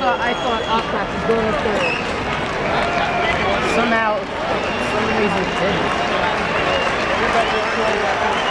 thought Aquac was going up there. Somehow, for some reason, it didn't.